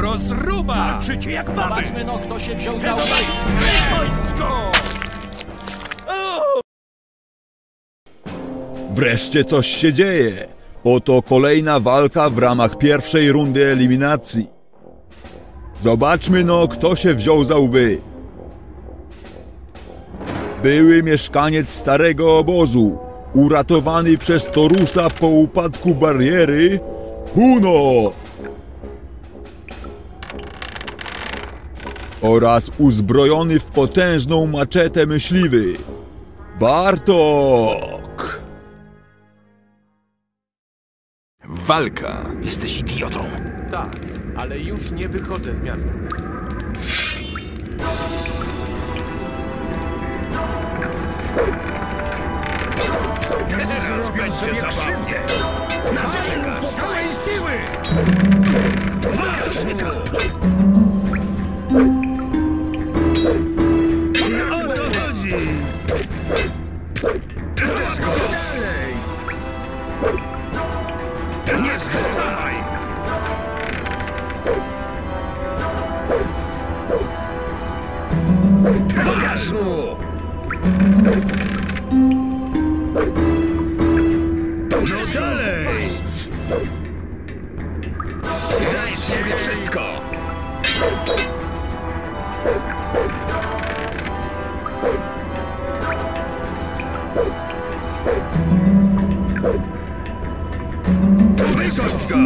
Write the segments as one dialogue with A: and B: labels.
A: rozruba!
B: Walczycie jak baby!
C: Zobaczmy no, kto się wziął za łby.
A: Kryć go!
D: Wreszcie coś się dzieje. Oto kolejna walka w ramach pierwszej rundy eliminacji. Zobaczmy no, kto się wziął za łby. Były mieszkaniec starego obozu, uratowany przez Torusa po upadku bariery, Huno! Oraz uzbrojony w potężną maczetę myśliwy, Bartok!
A: Walka!
B: Jesteś idiotą.
E: Tak, ale już nie wychodzę z miasta.
B: Teraz będzie zabawnie. Nawalmy z całej siły! Walcz mnie! O to chodzi! Dalej! Nie przestawaj! Pokaż mu! No dalej! Daj z siebie wszystko! Wykończ go!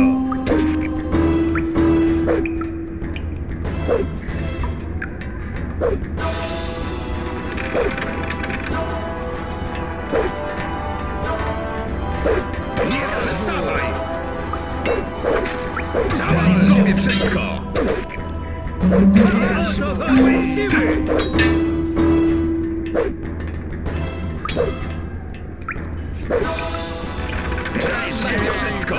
B: Nie przestawaj! Dawaj z siebie wszystko! Z całej siły! Daj z siebie wszystko!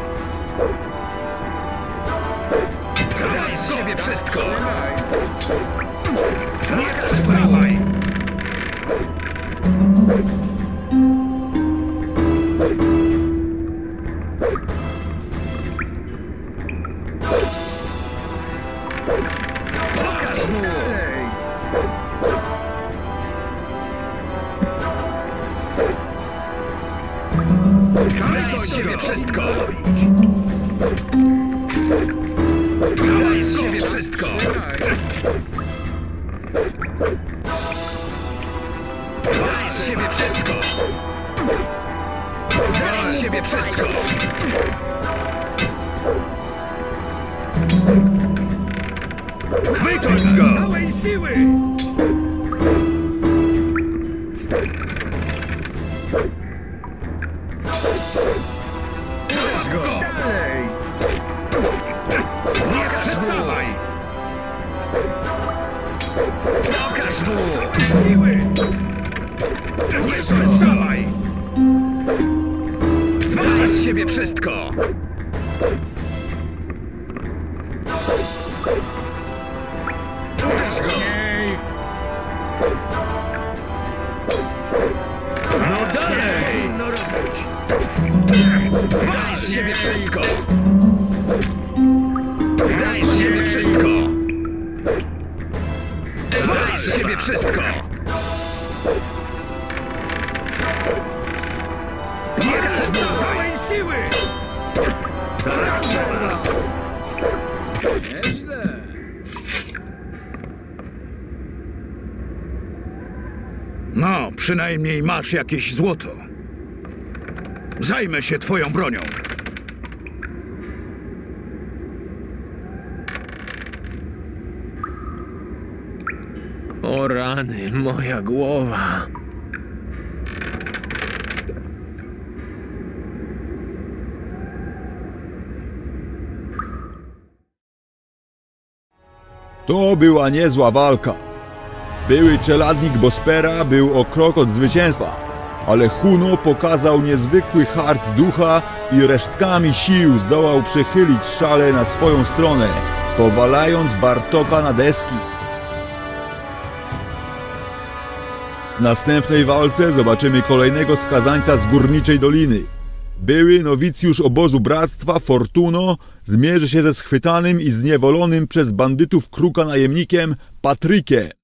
B: Daj z siebie wszystko! Nie przestawaj! Pokaż mu! Daj z siebie wszystko! Daj z siebie wszystko! Daj z siebie wszystko! Daj z siebie wszystko! Wykończ go! Z całej siły! Pokaż go! Dalej! Nie przestawaj! Pokaż mu! Siły! Nie przestawaj! Daj z siebie wszystko! Pokaż go! No dalej! No robić! Daj z siebie wszystko! Daj z siebie wszystko! Daj z siebie wszystko! Pokaż z całej siły! Nieźle!
F: No, przynajmniej masz jakieś złoto. Zajmę się twoją bronią.
E: O rany, moja głowa.
D: To była niezła walka. Były czeladnik Bospera był o krok od zwycięstwa, ale Huno pokazał niezwykły hart ducha i resztkami sił zdołał przechylić szale na swoją stronę, powalając Bartoka na deski. W następnej walce zobaczymy kolejnego skazańca z Górniczej Doliny. Były nowicjusz obozu bractwa Fortuno zmierzy się ze schwytanym i zniewolonym przez bandytów Kruka najemnikiem Patrykiem.